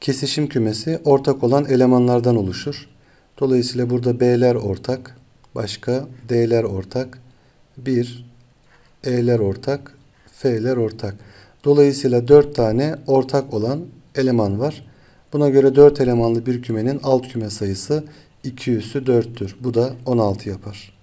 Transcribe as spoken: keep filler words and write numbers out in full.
kesişim kümesi ortak olan elemanlardan oluşur. Dolayısıyla burada B'ler ortak, başka D'ler ortak, bir, E'ler ortak, F'ler ortak. Dolayısıyla dört tane ortak olan eleman var. Buna göre dört elemanlı bir kümenin alt küme sayısı iki üssü dörttür. Bu da on altı yapar.